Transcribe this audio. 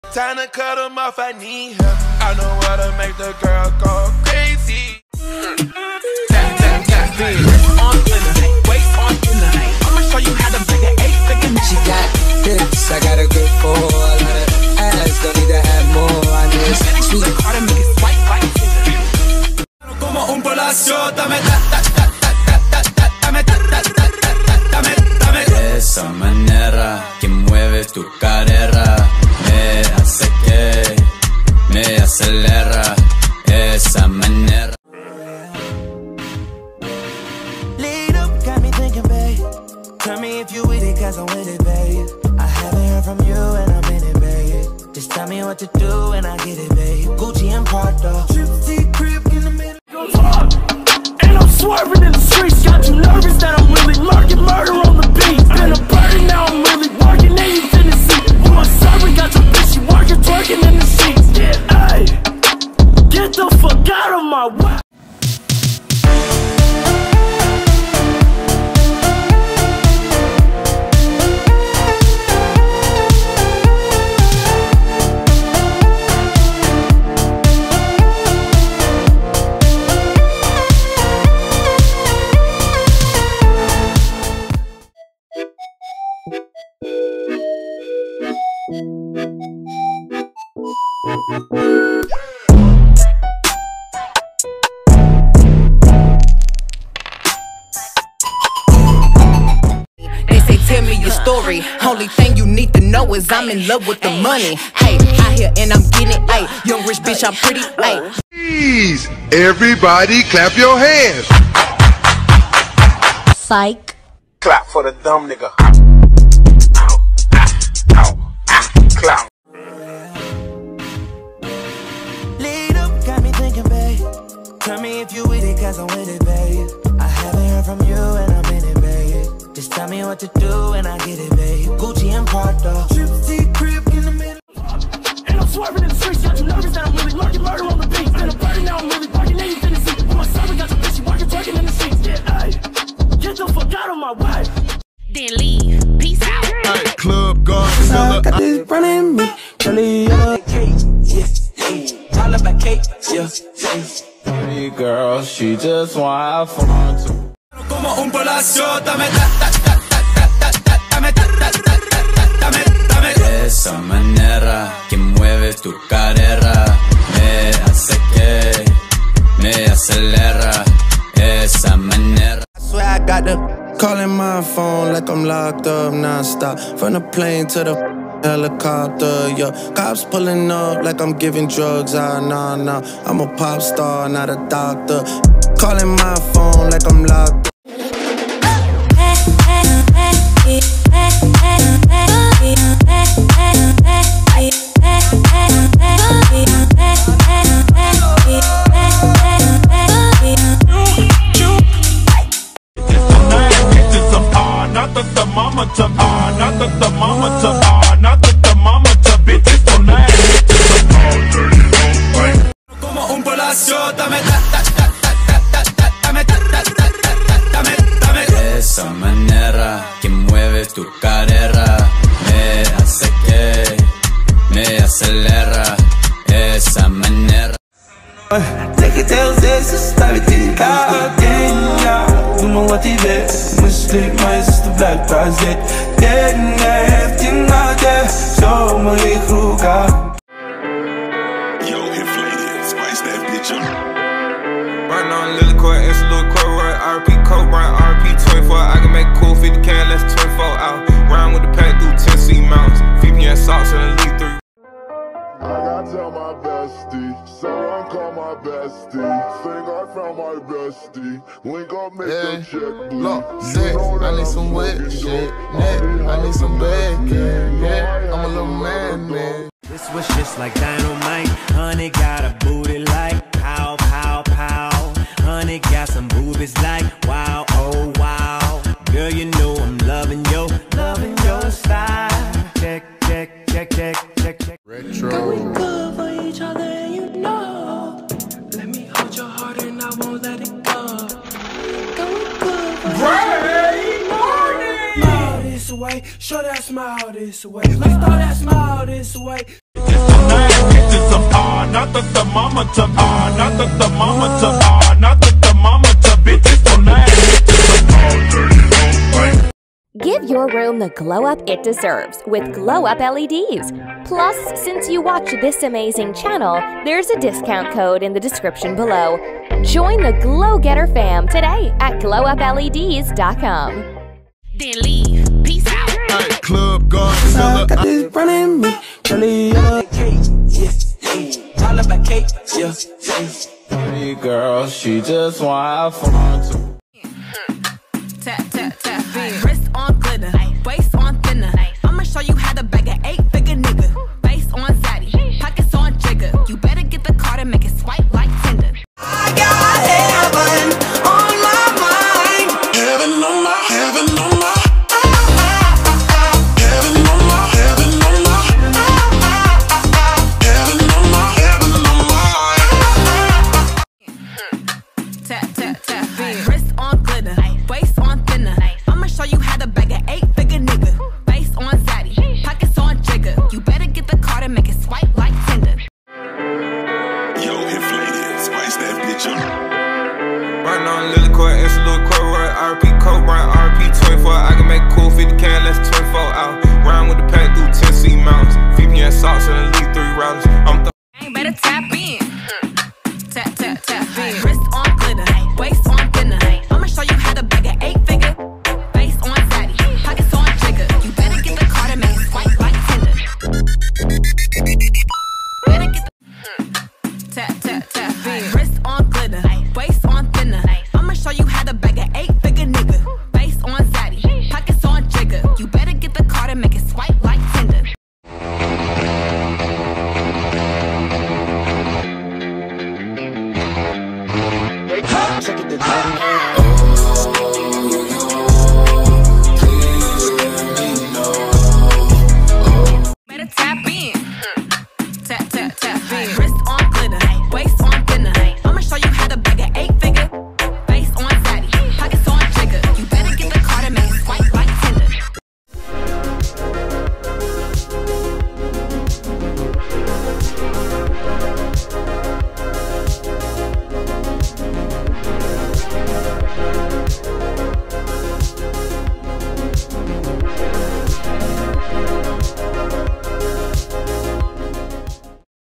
Time to cut them off, I need help. I know how to make the girl go crazy. I'ma show you how to make an 8-figure. She got hips, I got a grip for a lot of ass, don't need to have more. I need a sweet car to make it swipe like como un palacio, dame esa manera que mueve tu carrera me hace que me acelera esa manera. Lead up, got me thinking, babe. Tell me if you with it, cause I'm with it, babe. I haven't heard from you and I'm in it, babe. Just tell me what to do and I get it, babe. Gucci and Prada, Tripsy crib in the middle. And I'm swerving in the streets, got you nervous that I'm really lurking, murder on the beat. Been a burden, now I'm really working, and you Tennessee. You a servant, got your bitch, she working, twerking in the sheets. Yeah, hey, get the fuck out of my way. Tell me your story. Only thing you need to know is I'm in love with the money. Hey, out here and I'm getting it. Hey, young rich bitch, I'm pretty. Hey, please, everybody, clap your hands. Psych. clap for the dumb nigga. Clap. Lead up, got me thinking, babe. Tell me if you with it, cause I'm with it, babe. I haven't heard from you and I'm in it, babe. Just tell me what to do and I get it, babe. Gucci and Prada, Tripsy crib in the middle. And I'm swerving in the streets, got you nervous that I'm really lurking, murder on the beat. Been a burden, now I'm really working, and you Tennessee. You a servant, got your bitch, she working, twerking in the sheets. Yeah, hey, get the fuck out of my way. Then leave. Peace out. Hey, club Godzilla. Got this running me, Kelly, all about cake, yeah. Pretty girl, she just want fun too. Como un palacio, dame esa manera que mueve tu carrera me hace que me acelera esa manera. I swear I got the calling my phone like I'm locked up non-stop. From the plane to the helicopter, yeah. Cops pulling up like I'm giving drugs. Nah. I'm a pop star, not a doctor. Calling my phone like I'm locked up. Como un palacio, dame esa manera que mueve tu carrera me hace que me acelera esa manera. Take it till this is everything ja. Doe maar wat hij wil. Muslim, maar is de black project. Den heeft je naden, zo mooi groega. Yo, inflated, spice that bitch up. Right now, Lily Court, it's a little court, right? RP Coke, right? RP 24. I can make cool 50 can, less 24 out. Round with the pack through Tennessee mountains. VPN socks and Elite 3. I gotta tell my bestie, someone call my bestie. Think I found my bestie. Link up, make the check bleed. Look, sick, I need some wet shit. I need some bacon. Yeah, I'm a little man. This was just like dynamite. Honey got a booty like pow, pow, pow. Honey got some boobies like wow, oh wow. Girl, you know I'm loving your style. Check. Retro. Going good for each other and you know. Let me hold your heart and I won't let it go. Going good for Great morning! smile this way, show that smile this way. Let's throw that smile this way. not the thermometer, not the thermometer, not the thermometer, bitches don't ask. Give your room the glow up it deserves with Glow Up LEDs. Plus, since you watch this amazing channel, there's a discount code in the description below. Join the Glow Getter fam today at glowupleds.com. Then leave. Peace out. Hey, club Godzilla. Got this running me, really all about cake, yeah. Hey girl, she just want fun too. Tap, tap, tap. Wrist on glitter, waist on thinner. I'ma show you how to bag an 8-figure nigga. Face on zaddy, pockets on jigger. You better get the card and make it swipe like Tinder. I got heaven on my mind. Heaven on my, heaven on my, heaven on my, heaven on my, heaven on my, heaven on my. Tap, tap, tap. Wrist on glitter, waist on thinner. I'ma show you how to bag an 8-figure nigga. Face on zaddy, pockets on jigger. You better get the card and make it swipe like Tinder. Yo, inflated, spice that bitch up. Riding on Lily Court, it's a little court, right? RP Coke, right? RP 24. I can make cool 50 can, less 24 out. Round with the pack through Tennessee mountains. VPN socks and elite 3 routers. I'm Better tap in.